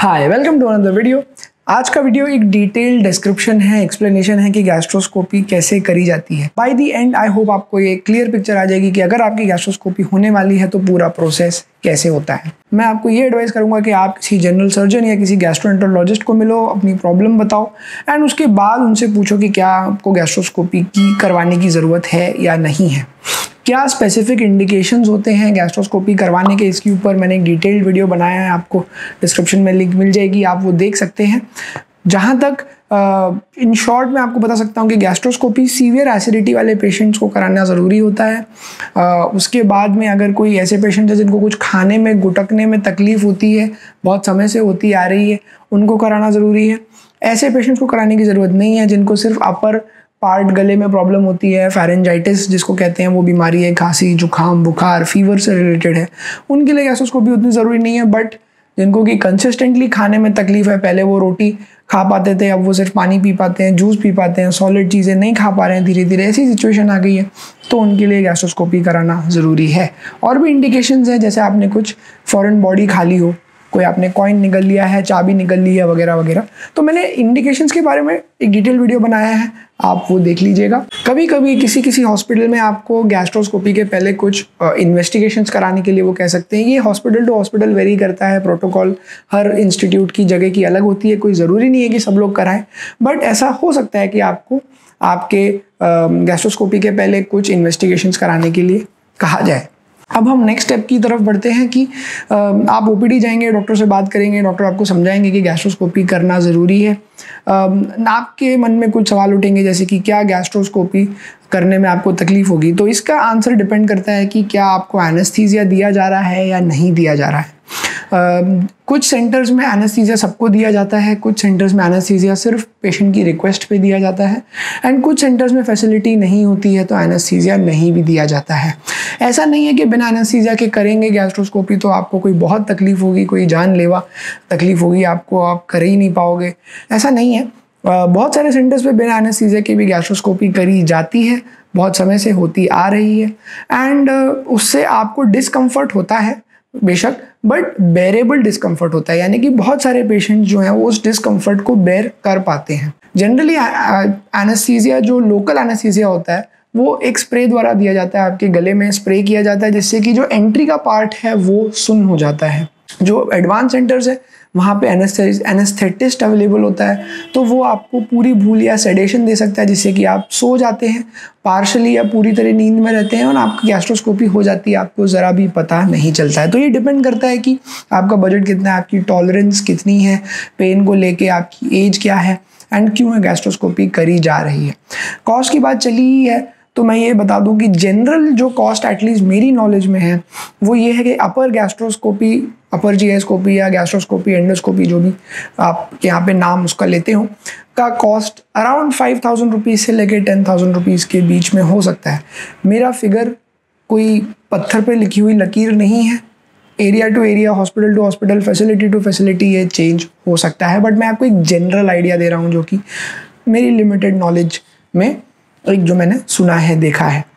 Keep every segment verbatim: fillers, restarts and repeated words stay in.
Hi, welcome to another video. आज का video एक डिटेल डिस्क्रिप्शन है, एक्सप्लेनेशन है कि गैस्ट्रोस्कोपी कैसे करी जाती है। By the end I hope आपको ये क्लियर पिक्चर आ जाएगी कि अगर आपकी गैस्ट्रोस्कोपी होने वाली है तो पूरा प्रोसेस कैसे होता है। मैं आपको ये एडवाइस करूंगा कि आप किसी जनरल सर्जन या किसी गैस्ट्रोएंटरोलॉजिस्ट को मिलो, अपनी प्रॉब्लम बताओ एंड उसके बाद उनसे पूछो कि क्या आपको गैस्ट्रोस्कोपी की करवाने की ज़रूरत है या नहीं है, क्या स्पेसिफिक इंडिकेशंस होते हैं गैस्ट्रोस्कोपी करवाने के। इसके ऊपर मैंने एक डिटेल्ड वीडियो बनाया है, आपको डिस्क्रिप्शन में लिंक मिल जाएगी, आप वो देख सकते हैं। जहाँ तक इन uh, शॉर्ट मैं आपको बता सकता हूँ कि गैस्ट्रोस्कोपी सीवियर एसिडिटी वाले पेशेंट्स को कराना ज़रूरी होता है। uh, उसके बाद में अगर कोई ऐसे पेशेंट है जिनको कुछ खाने में गुटकने में तकलीफ़ होती है, बहुत समय से होती आ रही है, उनको कराना ज़रूरी है। ऐसे पेशेंट्स को कराने की ज़रूरत नहीं है जिनको सिर्फ अपर पार्ट गले में प्रॉब्लम होती है, फेरेंजाइटिस जिसको कहते हैं, वो बीमारी है, खांसी जुकाम बुखार फीवर से रिलेटेड है, उनके लिए गैस्ट्रोस्कोपी उतनी ज़रूरी नहीं है। बट जिनको कि कंसिस्टेंटली खाने में तकलीफ है, पहले वो रोटी खा पाते थे, अब वो सिर्फ पानी पी पाते हैं, जूस पी पाते हैं, सॉलिड चीज़ें नहीं खा पा रहे हैं, धीरे धीरे ऐसी सिचुएशन आ गई है, तो उनके लिए गैस्ट्रोस्कोपी कराना ज़रूरी है। और भी इंडिकेशंस हैं, जैसे आपने कुछ फॉरेन बॉडी खा ली हो, कोई आपने कॉइन निकल लिया है, चाबी निकल ली है वगैरह वगैरह, तो मैंने इंडिकेशंस के बारे में एक डिटेल वीडियो बनाया है, आप वो देख लीजिएगा। कभी कभी किसी किसी हॉस्पिटल में आपको गैस्ट्रोस्कोपी के पहले कुछ इन्वेस्टिगेशंस कराने के लिए वो कह सकते हैं। ये हॉस्पिटल टू हॉस्पिटल वेरी करता है, प्रोटोकॉल हर इंस्टीट्यूट की जगह की अलग होती है, कोई ज़रूरी नहीं है कि सब लोग कराएं, बट ऐसा हो सकता है कि आपको आपके गैस्ट्रोस्कोपी के पहले कुछ इन्वेस्टिगेशंस कराने के लिए कहा जाए। अब हम नेक्स्ट स्टेप की तरफ बढ़ते हैं कि आप ओपीडी जाएंगे, डॉक्टर से बात करेंगे, डॉक्टर आपको समझाएंगे कि गैस्ट्रोस्कोपी करना ज़रूरी है। आपके मन में कुछ सवाल उठेंगे जैसे कि क्या गैस्ट्रोस्कोपी करने में आपको तकलीफ़ होगी, तो इसका आंसर डिपेंड करता है कि क्या आपको एनेस्थीसिया दिया जा रहा है या नहीं दिया जा रहा है। Uh, कुछ सेंटर्स में एनेस्थीसिया सबको दिया जाता है, कुछ सेंटर्स में एनेस्थीसिया सिर्फ पेशेंट की रिक्वेस्ट पे दिया जाता है, एंड कुछ सेंटर्स में फैसिलिटी नहीं होती है तो एनेस्थीसिया नहीं भी दिया जाता है। ऐसा नहीं है कि बिना एनेस्थीसिया के करेंगे गैस्ट्रोस्कोपी तो आपको कोई बहुत तकलीफ़ होगी, कोई जानलेवा तकलीफ़ होगी, आपको आप कर ही नहीं पाओगे, ऐसा नहीं है। uh, बहुत सारे सेंटर्स पे बिना एनेस्थीसिया के भी गैस्ट्रोस्कोपी करी जाती है, बहुत समय से होती आ रही है, एंड uh, उससे आपको डिस्कम्फर्ट होता है बेशक, बट बेरेबल डिस्कम्फर्ट होता है, यानी कि बहुत सारे पेशेंट जो हैं वो उस डिस्कम्फर्ट को बेर कर पाते हैं। जनरली एनेस्थीसिया जो लोकल एनेस्थीसिया होता है वो एक स्प्रे द्वारा दिया जाता है, आपके गले में स्प्रे किया जाता है, जिससे कि जो एंट्री का पार्ट है वो सुन्न हो जाता है। जो एडवांस सेंटर्स है वहाँ पे एनेस्थेटिस्ट अवेलेबल होता है, तो वो आपको पूरी भूल या सेडेशन दे सकता है, जिससे कि आप सो जाते हैं, पार्शली या पूरी तरह नींद में रहते हैं और आपकी गैस्ट्रोस्कोपी हो जाती है, आपको ज़रा भी पता नहीं चलता है। तो ये डिपेंड करता है कि आपका बजट कितना है, आपकी टॉलरेंस कितनी है पेन को लेके, आपकी एज क्या है एंड क्यों है गैस्ट्रोस्कोपी करी जा रही है। कॉस्ट की बात चली ही है तो मैं ये बता दूं कि जनरल जो कॉस्ट एटलीस्ट मेरी नॉलेज में है वो ये है कि अपर गैस्ट्रोस्कोपी, अपर जीआईस्कोपी या गैस्ट्रोस्कोपी एंडोस्कोपी जो भी आप यहाँ पे नाम उसका लेते हो, का cost around five thousand rupees से लेके टेन थाउजेंड रुपीज़ के बीच में हो सकता है। मेरा फिगर कोई पत्थर पे लिखी हुई लकीर नहीं है, area to area, hospital to hospital, facility to facility ये चेंज हो सकता है, बट मैं आपको एक जनरल आइडिया दे रहा हूँ जो कि मेरी लिमिटेड नॉलेज में एक जो मैंने सुना है, देखा है,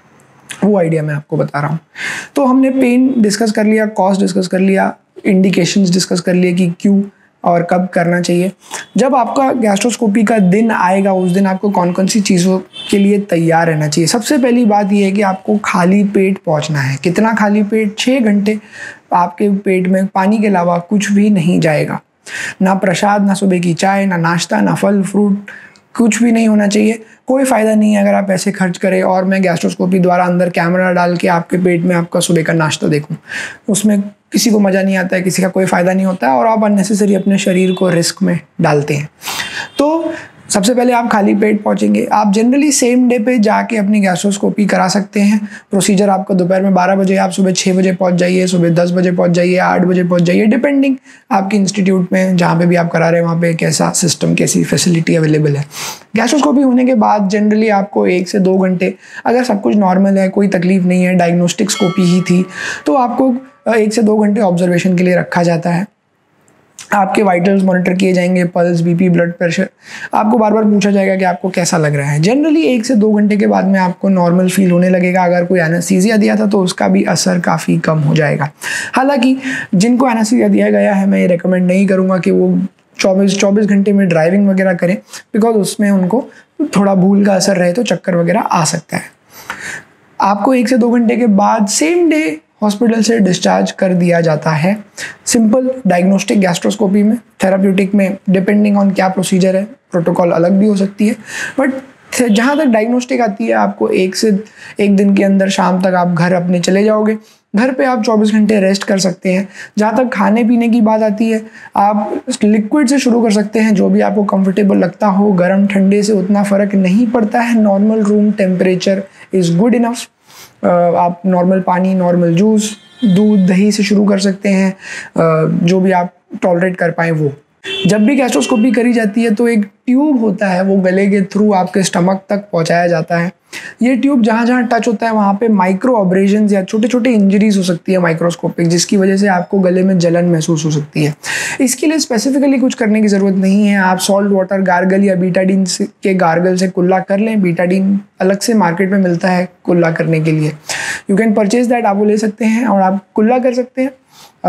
वो आइडिया मैं आपको बता रहा हूँ। तो हमने पेन डिस्कस कर लिया, कॉस्ट डिस्कस कर लिया, इंडिकेशंस डिस्कस कर लिए कि क्यों और कब करना चाहिए। जब आपका गैस्ट्रोस्कोपी का दिन आएगा उस दिन आपको कौन कौन सी चीज़ों के लिए तैयार रहना चाहिए। सबसे पहली बात यह है कि आपको खाली पेट पहुँचना है। कितना खाली पेट? छः घंटे आपके पेट में पानी के अलावा कुछ भी नहीं जाएगा, ना प्रसाद, ना सुबह की चाय, ना नाश्ता, ना फल फ्रूट, कुछ भी नहीं होना चाहिए। कोई फ़ायदा नहीं है अगर आप पैसे खर्च करें और मैं गैस्ट्रोस्कोपी द्वारा अंदर कैमरा डाल के आपके पेट में आपका सुबह का नाश्ता देखूं, उसमें किसी को मज़ा नहीं आता है, किसी का कोई फ़ायदा नहीं होता है और आप अननेसेसरी अपने शरीर को रिस्क में डालते हैं। तो सबसे पहले आप खाली पेट पहुंचेंगे। आप जनरली सेम डे पे जाके अपनी गैस्ट्रोस्कोपी करा सकते हैं। प्रोसीजर आपका दोपहर में बारह बजे, आप सुबह छः बजे पहुंच जाइए, सुबह दस बजे पहुंच जाइए, आठ बजे पहुंच जाइए, डिपेंडिंग आपके इंस्टीट्यूट में जहाँ पे भी आप करा रहे हैं वहाँ पे कैसा सिस्टम, कैसी फैसिलिटी अवेलेबल है। गैस्ट्रोस्कोपी होने के बाद जनरली आपको एक से दो घंटे, अगर सब कुछ नॉर्मल है, कोई तकलीफ नहीं है, डायग्नोस्टिक स्कोपी ही थी, तो आपको एक से दो घंटे ऑब्जर्वेशन के लिए रखा जाता है। आपके वाइटल्स मॉनिटर किए जाएंगे, पल्स, बीपी, ब्लड प्रेशर। आपको बार बार पूछा जाएगा कि आपको कैसा लग रहा है। जनरली एक से दो घंटे के बाद में आपको नॉर्मल फील होने लगेगा। अगर कोई एनेस्थीसिया दिया था तो उसका भी असर काफ़ी कम हो जाएगा। हालांकि जिनको एनेस्थीसिया दिया गया है, मैं ये रिकमेंड नहीं करूँगा कि वो चौबीस चौबीस घंटे में ड्राइविंग वगैरह करें, बिकॉज उसमें उनको थोड़ा भूल का असर रहे तो चक्कर वगैरह आ सकता है। आपको एक से दो घंटे के बाद सेम डे हॉस्पिटल से डिस्चार्ज कर दिया जाता है। सिंपल डायग्नोस्टिक गैस्ट्रोस्कोपी में, थेराप्यूटिक में डिपेंडिंग ऑन क्या प्रोसीजर है, प्रोटोकॉल अलग भी हो सकती है, बट जहाँ तक डायग्नोस्टिक आती है आपको एक से एक दिन के अंदर शाम तक आप घर अपने चले जाओगे। घर पे आप चौबीस घंटे रेस्ट कर सकते हैं। जहाँ तक खाने पीने की बात आती है, आप लिक्विड से शुरू कर सकते हैं, जो भी आपको कंफर्टेबल लगता हो। गर्म ठंडे से उतना फ़र्क नहीं पड़ता है, normal room temperature is good enough. आप नॉर्मल पानी, नॉर्मल जूस, दूध, दही से शुरू कर सकते हैं, जो भी आप टॉलरेट कर पाएँ वो। जब भी गैस्ट्रोस्कोपी करी जाती है तो एक ट्यूब होता है, वो गले के थ्रू आपके स्टमक तक पहुंचाया जाता है। ये ट्यूब जहाँ जहाँ टच होता है वहाँ पे माइक्रो ऑब्रेशंस या छोटे छोटे इंजरीज हो सकती है माइक्रोस्कोपिक, जिसकी वजह से आपको गले में जलन महसूस हो सकती है। इसके लिए स्पेसिफिकली कुछ करने की ज़रूरत नहीं है। आप सॉल्ट वाटर गार्गल या बीटाडीन के गार्गल से कुल्ला कर लें। बीटाडीन अलग से मार्केट में मिलता है कुल्ला करने के लिए, यू कैन परचेज दैट, आप वो ले सकते हैं और आप कुल्ला कर सकते हैं।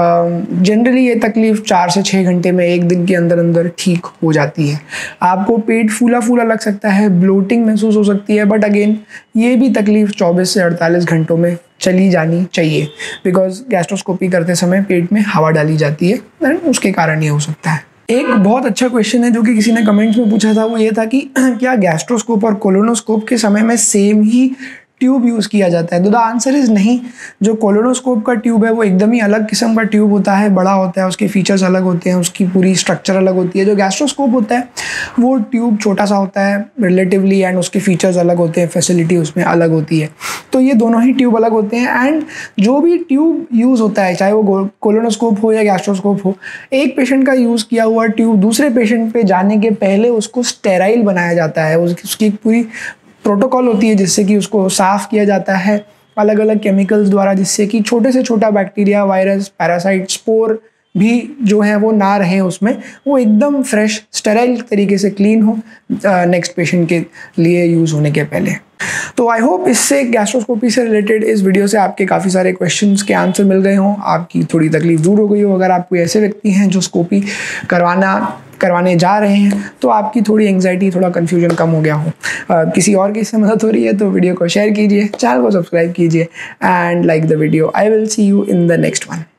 जनरली uh, ये तकलीफ चार से छः घंटे में, एक दिन के अंदर अंदर ठीक हो जाती है। आपको पेट फूला फूला लग सकता है, ब्लोटिंग महसूस हो सकती है, बट अगेन ये भी तकलीफ चौबीस से अड़तालीस घंटों में चली जानी चाहिए, बिकॉज गैस्ट्रोस्कोपी करते समय पेट में हवा डाली जाती है एंड उसके कारण ये हो सकता है। एक बहुत अच्छा क्वेश्चन है जो कि किसी ने कमेंट्स में पूछा था, वो ये था कि क्या गैस्ट्रोस्कोप और कोलोनोस्कोप के समय में सेम ही ट्यूब यूज़ किया जाता है? तो द आंसर इज़ नहीं। जो कोलोनोस्कोप का ट्यूब है वो एकदम ही अलग किस्म का ट्यूब होता है, बड़ा होता है, उसके फीचर्स अलग होते हैं, उसकी पूरी स्ट्रक्चर अलग होती है। जो गैस्ट्रोस्कोप होता है वो ट्यूब छोटा सा होता है रिलेटिवली, एंड उसके फीचर्स अलग होते हैं, फैसिलिटी उसमें अलग होती है। तो ये दोनों ही ट्यूब अलग होते हैं। एंड जो भी ट्यूब यूज़ होता है, चाहे वो कोलोनोस्कोप हो या गैस्ट्रोस्कोप हो, एक पेशेंट का यूज़ किया हुआ ट्यूब दूसरे पेशेंट पे जाने के पहले उसको स्टेराइल बनाया जाता है। उसकी एक पूरी प्रोटोकॉल होती है जिससे कि उसको साफ़ किया जाता है अलग अलग केमिकल्स द्वारा, जिससे कि छोटे से छोटा बैक्टीरिया, वायरस, पैरासाइट, स्पोर भी जो है वो ना रहे उसमें, वो एकदम फ्रेश स्टेराइल तरीके से क्लीन हो नेक्स्ट पेशेंट के लिए यूज़ होने के पहले। तो आई होप इससे गैस्ट्रोस्कोपी से रिलेटेड इस वीडियो से आपके काफ़ी सारे क्वेश्चंस के आंसर मिल गए हों, आपकी थोड़ी तकलीफ दूर हो गई हो। अगर आप कोई ऐसे व्यक्ति हैं जो स्कोपी करवाना करवाने जा रहे हैं तो आपकी थोड़ी एंग्जाइटी, थोड़ा कन्फ्यूजन कम हो गया हो, आ, किसी और की इससे मदद हो रही है तो वीडियो को शेयर कीजिए, चैनल को सब्सक्राइब कीजिए and like the video. I will see you in the next one.